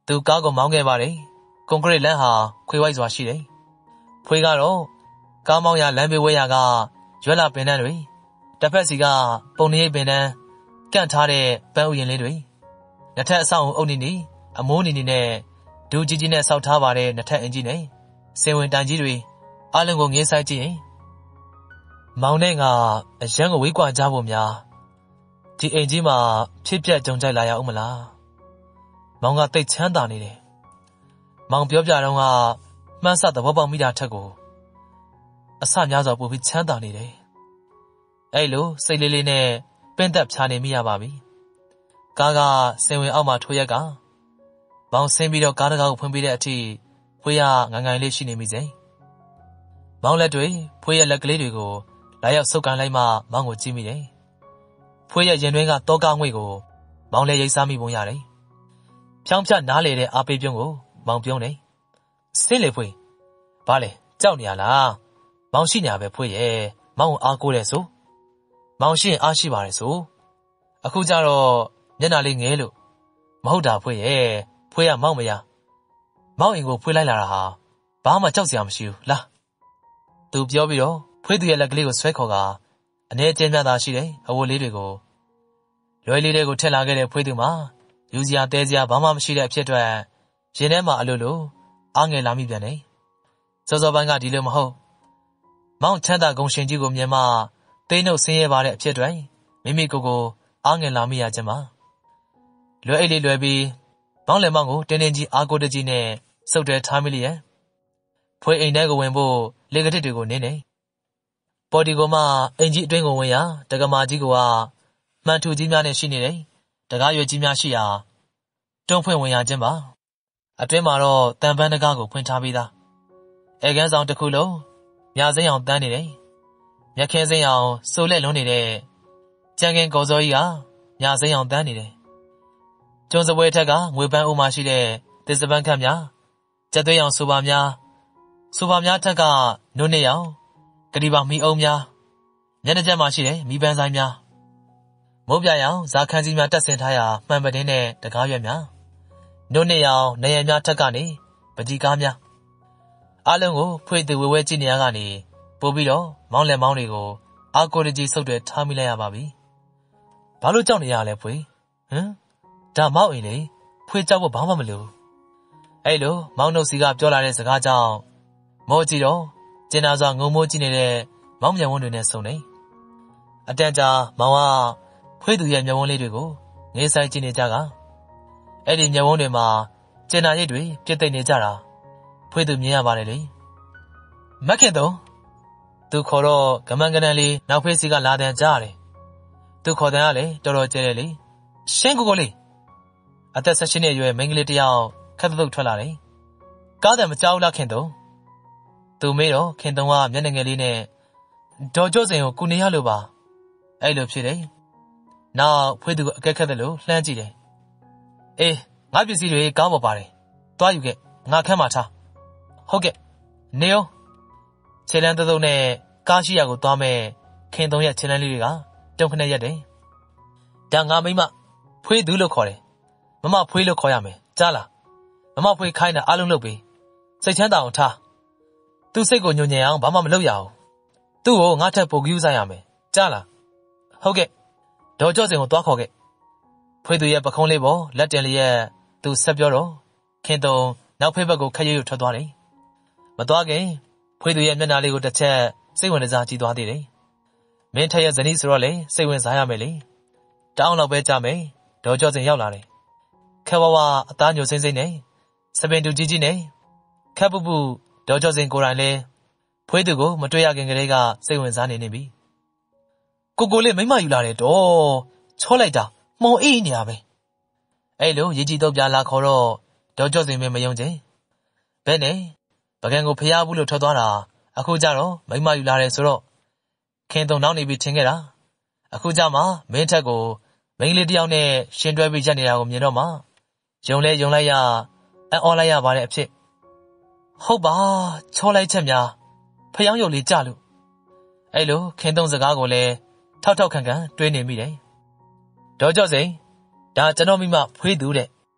သူကားကိုမောင်းခဲ့ပါတယ်ကွန်ကရစ်လမ်းဟာခွေဝိုက်စွာရှိတယ်ဖွေကတော့ကားမောင်းရလမ်းဘေးဝဲရကရွက်လာပင်တန်းတွေတစ်ဖက်စီကပုံနေပင်တန်းကန့်ထားတဲ့ပန်းဥယျာဉ်လေးတွေနှစ်ထပ်အဆောင်အုပ်နေနေအမိုးနေနေနဲ့ဒူးကြီးကြီးနဲ့ဆောက်ထားပါတဲ့နှစ်ထပ်အင်ကြီးနဲ့စင်ဝင်တိုင်ကြီးတွေအလုံးကိုငေးဆိုင်ကြည့်ရင်မောင်နဲ့ကအရန်ကိုဝေးကွာကြဖို့များဒီအိမ်ကြီးမှာဖြစ်ပျက်ကြုံကြိုက်လာရအောင်မလားမောင်ကတိတ်ချမ်းသာနေတယ်မောင်ပြောပြတော့ကမှန်းဆသဘောပေါက်မိတာထက်ကိုအဆများစွာပိုပြီးချမ်းသာနေတယ်အဲ့လိုစိတ်လေးလေးနဲ့ပင့်သက်ဖြာနေမိရပါပြီကားကစင်ဝင်အောက်မှာထိုးရက်ကမောင်ဆင်းပြီးတော့ကားတကားကိုဖွင့်ပေးတဲ့အထိဖွေးရငငိုင်လေးရှိနေမိစေမောင်လက်တွေဖွေးရလက်ကလေးတွေကိုလာရောက်ဆုပ်ကန်လိုက်မှမောင်ကိုကြည့်မိတယ်ဖွေးရရင်တွင်းကတောကားငွေကိုမောင်လည်းရိတ်စားမိပုံရတယ်ဖြောင်းဖြတ်နားလေတဲ့အားပေးပြုံးကိုမောင်ပြုံးတယ်ဆင်းလေဖွေးဘာလဲကြောက်နေရလားမောင်ရှိညာပဲဖွေးရဲ့မောင်ကိုအားကိုးတယ်ဆိုမောင်ရှိရင်အားရှိပါတယ်ဆိုအခုကျတော့မျက်နှာလေးငဲလို့မဟုတ်တာဖွေးရဲ့ဖွေးရမောင်မရမောင်အိမ်ကိုဖွေးလိုက်လာတာဟာဘာမှကြောက်စရာမရှိဘူးလားသူပြောပြီးတော့ဖွေးသူရဲ့လက်ကလေးကိုဆွဲခေါ်ကာအနေကျင်းပြတာရှိတယ်အဝတ်လေးတွေကိုလွယ်လေးတွေကိုထက်လာခဲ့တဲ့ဖွေးသူမှာယူစရာတဲစရာဘာမှမရှိတဲ့အဖြစ်အတွက်ရင်ထဲမှာအလိုလိုအားငယ်လာမိပြန်တယ်စောစောပိုင်းကဒီလိုမဟုတ်မောင်ချမ်းသာကုံရှင်ကြီးကိုမြင်မှသိနှုတ်ဆင်းရဲပါတဲ့အဖြစ်တွေမိမိကိုယ်ကိုအားငယ်လာမိရခြင်းပါလွယ်အိတ်လေးလွယ်ပြီးမောင်လည်းမောင်ကိုတင်းတင်းကြီးအားကိုးတကြီးနဲ့စုပ်တဲထားမိလျက်ဖွေးအိမ်ထဲကိုဝင်ဖို့လေကတစ်တွေကိုနင်းနေပေါ်ဒီကိုမှအိမ်ကြီးအတွင်းကိုဝင်ရတက္ကမကြီးကမှန်ထူကြီးများနဲ့ရှိနေတယ်တကားရွယ်ကြီးများရှိရာတွန်းဖွင့်ဝင်ရခြင်းပါအတွင်းမှာတော့တန်ပန်းတကားကိုဖွင့်ထားပြီးသားအဲကန်းဆောင်တစ်ခုလုံးမြာစိမ်းအောင်တန်းနေတယ်မြက်ခင်းစိမ်းအောင်စိုးလက်လုံးနေတဲ့ကြံကင်ကော်စောကြီးကမြာစိမ်းအောင်တန်းနေတယ်ကျွန်းစပွဲထက်ကငွေပန်းအိုးမှာရှိတဲ့သစ်စပန်းခတ်များကြက်သွေးအောင်ဆိုပါများဆိုပါများထက်ကနုနှစ်ရောင်ကတိပါမီအုံများမျက်နှာကျက်မှာရှိတဲ့မီးပန်းဆိုင်များမုတ်ပြရောင်ဇာခန်းကြီးများတက်ဆင်ထားရာမှန်ပတင်းနဲ့တကားရွက်များနုနှစ်ရောင်နေရများထက်ကနေပကြီးကားများအလုံးကိုဖွေသူဝဲဝဲကြည့်နေရကနေပို့ပြီးတော့မောင်းလက်မောင်းတွေကိုအာကိုတကြီးဆုပ်တွေထားမိလိုက်ရပါပြီဘာလို့ကြောက်နေရလဲဖွေဟမ်ဒါမောက်အိမ်လေဖွေကြောက်ဖို့ဘာမှမလိုအဲ့လိုမောင်နှုတ်စီကပြောလာတဲ့စကားကြောင့်မောကြည့်တော့ကျင်နာစွာငုံမိုးကြည့်နေတဲ့မောင်မျက်ဝန်းတွေနဲ့ဆုံနေအတန်ကြာမောင်ကဖွေသူရဲ့မျက်ဝန်းလေးတွေကိုငေးဆိုင်ကြည့်နေကြကအဲ့ဒီမျက်ဝန်းတွေမှာကျင်နာရိတ်တွေပြစ်သိမ့်နေကြတာဖွေသူမြင်ရပါတယ်လေမက်ခင်တော့သူခေါ်တော့ကမန်ကနန်လေးနောက်ဖေးစီကလာတဲ့ကြားရတယ်သူခေါ်တဲ့ကလည်းတော်တော်ကျဲတယ်လေရှင်းကိုကိုလေးအသက်၁၈နှစ်အရွယ်မိန်းကလေးတစ်ယောက်ခက်တုတ်ထွက်လာတယ်ကားတယ်မကြောက်လားခင်တော့သူမေးတော့ခင်တုံးကမျက်နှာငယ်လေးနဲ့ဒေါ်ကျော့စိန်ကိုကုနေရလို့ပါအဲ့လိုဖြစ်တယ်နောက်ဖွေးသူအကက်ခက်တယ်လို့လှမ်းကြည့်တယ်အေးငါပစ္စည်းတွေကားပေါ်ပါတယ်သွားယူခဲ့ငါခန်းမှာထားဟုတ်ကဲ့နေအောင်ခြေလမ်းတုံးနဲ့ကားရှိရာကိုသွားမဲ့ခင်တုံးရဲ့ခြေလမ်းလေးတွေကတုံခနဲ့ရက်တယ်ဒါငါမိမဖွေးသူလို့ခေါ်တယ်မမဖွေးလို့ခေါ်ရမယ်ကြားလားမမဖွေးခိုင်းတာအားလုံးလုပ်ပေးစိတ်ချမ်းသာအောင်ထားသူ့စိတ်ကိုညှို့ညင်အောင်ဘာမှမလုပ်ရအောင်သူ့ကိုငါထက်ပိုကယူးဆိုင်ရမယ်ကြားလားဟုတ်ကဲ့ဒေါ်ကျော့စင်ကိုသွားခေါ်ခဲ့ဖွေးသူရဲ့ပခုံးလေးပေါ်လက်တင်လေးရဲ့သူဆက်ပြောတော့ခင်တုံနောက်ဖေးဘက်ကိုခက်ရွရွထွက်သွားတယ်မသွားခင်ဖွေးသူရဲ့မျက်နှာလေးကိုတစ်ချက်စိတ်ဝင်စားကြည့်သွားသေးတယ်မင်းထက်ရဲ့ဇနီးဆိုတော့လေစိတ်ဝင်စားရမယ်လေတောင်းတော့ပဲကြမယ်ဒေါ်ကျော့စင်ရောက်လာတယ်ခက်ဝဝအသားညိုစိမ့်စိမ့်နဲ့စပင်တူကြီးကြီးနဲ့ခက်ပူပူဒေါ်ကျော်စင်ကိုယ်တိုင်လဲဖွေးသူကိုမတွေ့ရခင်ကလေးကစိတ်ဝင်စားနေနေပြီကိုကိုလေးမိမယူလာတယ်တော့ချောလိုက်တာမှုံအေးနေရပဲအဲ့လိုရေကြီးတော့ပြလာခေါ်တော့ဒေါ်ကျော်စင်မင်းမယုံချင်ဘယ်နဲ့ပကံကိုဖျားဘူးလို့ထွက်သွားတာအခုကျတော့မိမယူလာတယ်ဆိုတော့ခင်တုံနောက်နေပြီးထင်ခဲ့တာအခုကျမှမင်းထက်ကိုမိန်းကလေးတယောက်နဲ့ရှင်တွဲပြီးရက်နေတာကိုမြင်တော့မှယုံလဲယုံလိုက်ရအံ့ဩလိုက်ရပါတဲ့အဖြစ်ဟုတ်ပါချောလိုက်ချက်များဖျောင်းရုပ်လေးကြလို့အဲ့လိုခင်တုံးစကားကိုလည်းထောက်ထောက်ခံခံတွေးနေမိတယ်ဒေါ်ကျော့စိန်ဒါကျွန်တော်မိမဖွေးသူတဲ့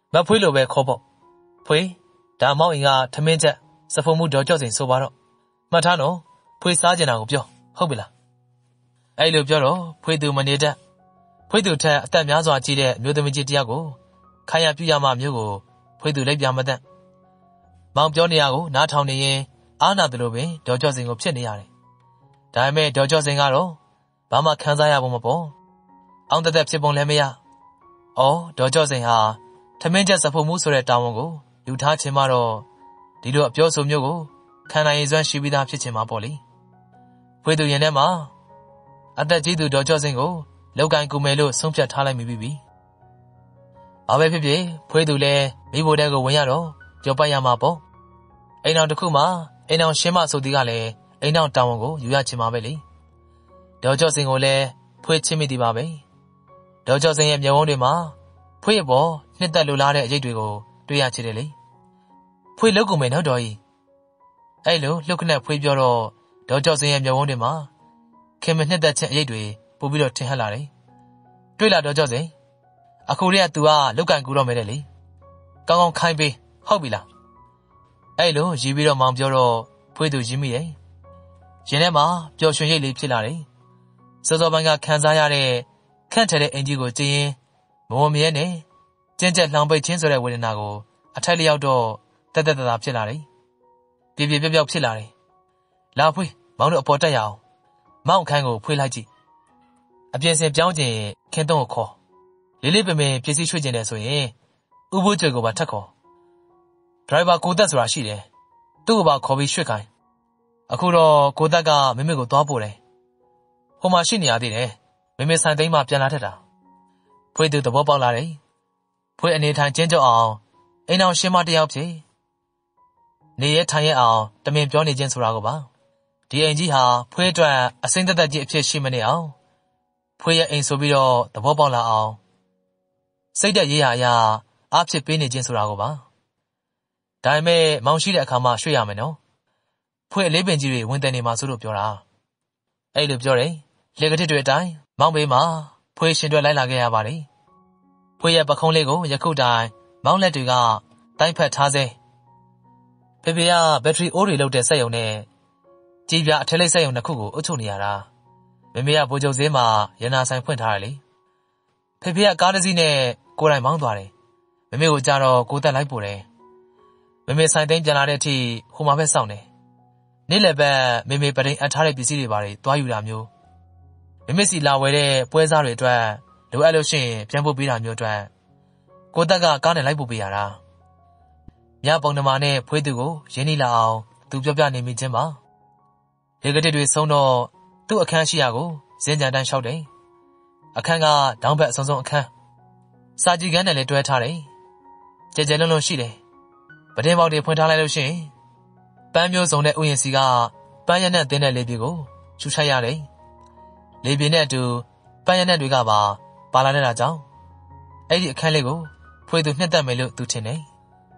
မဖွေးလိုပဲခေါ်ပေါ့ဖွေးဒါမောင်အင်ကထမင်းချက်စဖုံမှုဒေါ်ကြော့စိန်ဆိုပါတော့မှတ်ထားနော်ဖွေးစားကျင်တာကိုပြောဟုတ်ပြီလားအဲ့လိုပြောတော့ဖွေးသူမနေတတ်ဖွေးသူထက်အသက်များစွာကြီးတဲ့မျိုးသမီးကြီးတယောက်ကိုခိုင်ရပြရမှမျိုးကိုဖွေးသူလိုက်ပြမတတ်မောင်ပြောနေရကိုနားထောင်နေရင်အားနာတယ်လို့ပင်ဒေါ်ကြော့စိန်ကိုဖြစ်နေရတယ်ဒါပေမဲ့ဒေါ်ကြော့စိန်ကတော့ဘာမှခံစားရဖို့မပေါ်အောင်တက်တက်ဖြစ်ပုံလည်းမရအော်ဒေါ်ကြော့စိန်ဟာထမင်းချက်စဖုံမှုဆိုတဲ့တာဝန်ကိုယူထားခြင်းမတော့ဒီလိုအပြောဆိုမျိုးကိုခံနိုင်ရစွမ်းရှိပြီးသားဖြစ်ခြင်းမပေါ့လေဖွေးသူရင်ထဲမှာအသက်ကြီးသူဒေါ်ကြော့စိန်ကိုလောက်ကန်ကူမယ်လို့ဆုံးဖြတ်ထားလိုက်မိပြီဘာပဲဖြစ်ဖြစ်ဖွေးသူလည်းမိဖို့တဲ့ကိုဝင်ရတော့ကြော်ပတ်ရမှာပေါ့အိမ်အောင်တစ်ခုမှာအိမ်အောင်ရှင်းမဆိုသည်ကလည်းအိမ်အောင်တာဝန်ကိုယူရခြင်းပါပဲလေဒေါ်ကြော့စိန်ကိုလည်းဖွေးချင်းမိသည်ပါပဲဒေါ်ကြော့စိန်ရဲ့မျက်ဝန်းတွေမှာဖွေးပေါ်နှစ်သက်လိုလားတဲ့အရေးတွေကိုတွေ့ရချင်တယ်လေဖွေးလုတ်ကုန်မယ်နော်ဒေါ်ကြီးအဲ့လိုလှုပ်ခနဲ့ဖွေးပြောတော့ဒေါ်ကြော့စိန်ရဲ့မျက်ဝန်းတွေမှာခင်မနှစ်သက်ခြင်းအရေးတွေပို့ပြီးတော့ထင်ဟပ်လာတယ်တွေ့လာဒေါ်ကြော့စိန်အခုတည်းက तू ကလုတ်ကန်ကူတော့မယ်တဲ့လေကောင်းကောင်းခိုင်းပေးဟုတ်ပြီလားအဲ့လိုရီးပြီးတော့မောင်ပြောတော့ဖွေးသူရင်းမိရဲ့ရင်ထဲမှာပျော်ရွှင်ရိတ်လေးဖြစ်လာတယ်စောစောပိုင်းကခံစားရတဲ့ခန့်ထတဲ့အင်ကြီးကိုကြည်ရင်မဝမြဲနဲ့ကျဉ်ကျက်လှောင်ပိတ်ခြင်းဆိုတဲ့ဝေဒနာကိုအထက်လျောက်တော့တက်တက်တတာဖြစ်လာတယ်ပြေပြေပြောက်ပြောက်ဖြစ်လာတယ်လာဖွေးမောင်တို့အပေါ်တက်ရအောင်မောင်ခန်းကိုဖွေးလိုက်ကြည့်အပြင်စင်ပြောင်းခြင်းခင်းတုံးကိုခေါ်လေးလေးပင်ပင်ပစ္စည်းရွှေ့ခြင်းတယ်ဆိုရင်ဥပိုးကျွေကိုပါထက်ခေါ်ဒရိုင်ဘာကိုသက်ဆိုတာရှိတယ်သူ့ကိုပါခေါ်ပြီးရွှေ့ခိုင်းအခုတော့ကိုသက်ကမမေကိုသွားပို့တယ်ဟိုမှာရှိနေရသေးတယ်မမေဆိုင်သိမ်းမှပြန်လာထက်တာဖွေးသူသဘောပေါက်လာတယ်ဖွေးအနေထိုင်ကျင်းကြောက်အောင်အိမ်အောင်ရှင်းမတယောက်ဖြစ်နေရထိုင်ရအောင်တမင်ပြောနေခြင်းဆိုတာကိုပါဒီအိမ်ကြီးဟာဖွေးအတွက်အစိမ့်သက်သက်ကြီးအဖြစ်ရှိမနေအောင်ဖွေးရဲ့အိမ်ဆိုပြီးတော့သဘောပေါက်လာအောင်စိတ်သက်ရေးရအရာအားဖြစ်ပေးနေခြင်းဆိုတာကိုပါဒါပေမဲ့မောင်ရှိတဲ့အခါမှရွှေ့ရမယ်နော်ဖွေးအလေးပင်ကြီးတွေဝင်တယ်နေမှာဆိုလို့ပြောတာအဲ့လိုပြောတယ်လေကတစ်တွေအတိုင်းမောင်ဘေးမှာဖွေးရှင်တွေလိုက်လာခဲ့ရပါတယ်ဖွေးရဲ့ပခုံးလေးကိုယခုတိုင်မောင်လက်တွေကတိုင်းဖက်ထားစေဖေဖေကဘက်ထရီအိုးတွေလောက်တဲ့စက်ရုံနဲ့ကြည်ပြအထက်လိပ်စက်ရုံတစ်ခုကိုအုပ်ချုပ်နေရတာမမေကဗိုလ်ချုပ်ဈေးမှာရနာဆိုင်ဖွင့်ထားတယ်လေဖေဖေကကားတစ်စီးနဲ့ကိုယ်တိုင်မောင်းသွားတယ်မမေကိုကြတော့ကိုသက်လိုက်ပို့တယ်မမေဆိုင်သိမ်းပြန်လာတဲ့အထိဟိုမှာပဲစောင့်တယ်နေ့လယ်ဘက်မေမေပဒိန်အပ်ထားတဲ့ပစ္စည်းတွေပါတယ်သွားယူတာမျိုးမမေစီလာဝဲတဲ့ပွဲစားတွေအတွက်လိုအပ်လို့ရှိရင်ပြန်ပို့ပေးတာမျိုးအတွက်ကိုသက်ကကားနဲ့လိုက်ပို့ပေးရတာညပုံနှမာနဲ့ဖွေးသူကိုရင်းနှီးလာအောင်သူပြောပြနေမိခြင်းပါလေကတစ်တွေဆုံးတော့သူ့အခန်းရှိရာကိုဇင်းကြံတန်းလျှောက်တယ်အခန်းကတောင်ဘက်အစုံစုံအခန်းစာကြည့်ခန်းနဲ့လည်းတွဲထားတယ်ကြဲကြဲလုံးလုံးရှိတယ်ပဒင်းပေါက်တွေဖွင့်ထားလိုက်လို့ရှိရင်ပန်းမျိုးစုံတဲ့ဥယျာဉ်စီကပန်းရနက်တင်းတဲ့လေပြေကိုချူချိုက်ရတယ်လေပြေနဲ့အတူပန်းရနက်တွေကပါပါလာတဲ့ကြောင့်အဲ့ဒီအခန်းလေးကိုဖွေသူနှစ်သက်မယ်လို့သူထင်တယ်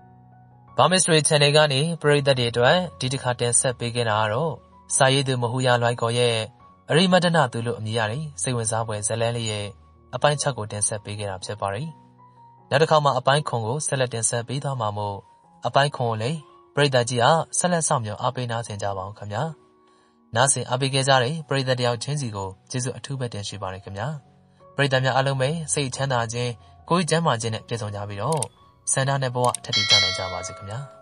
Barmy Street Channel ကနေပရိသတ်တွေအတွက်ဒီတစ်ခါတင်ဆက်ပေးခဲ့တာကတော့စာရေးသူမဟူယာလွိုက်ကော်ရဲ့အရိမတနာသူလို့အမည်ရတယ်စိတ်ဝင်စားဖွယ်ဇာတ်လမ်းလေးရဲ့အပိုင်း၆ကိုတင်ဆက်ပေးခဲ့တာဖြစ်ပါတယ်နောက်တစ်ခါမှအပိုင်းခွန်ကိုဆက်လက်တင်ဆက်ပေးသွားမှာမို့အပိုင်းခွန်ကိုလည်းပရိသတ်ကြီးကဆက်လက်ဆောင်မြော်အားပေးနာဆင်ကြပါအောင်ခင်ဗျာနားဆင်အားပေးခဲ့ကြတဲ့ပရိသတ်တယောက်ချင်းစီကိုကျေးဇူးအထူးပဲတင်ရှိပါတယ်ခင်ဗျာပရိသတ်များအားလုံးပဲစိတ်ချမ်းသာခြင်းကိုယ်ကျန်းမာခြင်းနဲ့ပြည့်စုံကြပြီးတော့ဆန္ဒနဲ့ဘဝထပ်တည်ကြနိုင်ကြပါစေခင်ဗျာ